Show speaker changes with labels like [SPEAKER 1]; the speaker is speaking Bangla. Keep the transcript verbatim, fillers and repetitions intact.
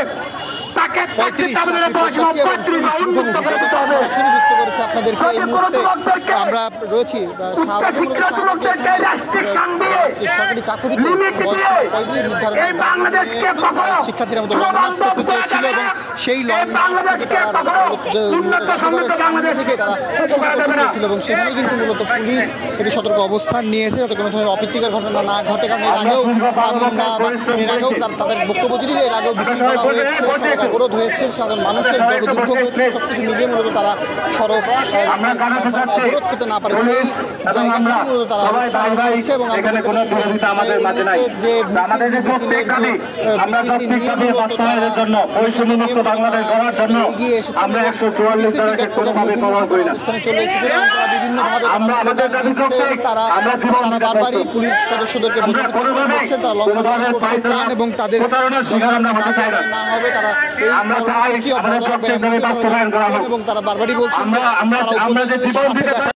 [SPEAKER 1] তাকে পঁয়ত্রিশ উন্মুক্ত করে দিতে হবে।
[SPEAKER 2] যুক্ত করেছে আপনাদেরকে এই মুহূর্তে আমরা রয়েছি সরকারি চাকরিতে শিক্ষার্থীরা মধ্যে লং মার্চ করতে চেয়েছিল এবং সেই লং মার্চ থেকে তারা চেয়েছিল এবং সেখানে কিন্তু মূলত পুলিশ একটি সতর্ক অবস্থান নিয়েছে যাতে কোনো ধরনের অপ্রীতিকর ঘটনা না ঘটে। কারণ এর আগেও এর আগেও তাদের বক্তব্য ছিল যে এর আগেও বিশৃঙ্খলা হয়েছে, সড়ক অবরোধ হয়েছে, সাধারণ মানুষের জনদুর্ভোগ হয়েছে, সবকিছু মিলিয়ে মূলত তারা সড়ক অবরোধ করতে না পারে সেই জায়গা থেকে মূলত তারা অবস্থান নিয়েছে এবং যে এগিয়ে এসেছে অবস্থানে চলে এসেছে এবং তারা বিভিন্নভাবে তারা তারা বারবারই পুলিশ সদস্যদেরকে বোঝানোর চেষ্টা করছেন তারা লং মার্চ করতে চান এবং তাদের না হবে তারা এই এবং তারা বারবারই বলছেন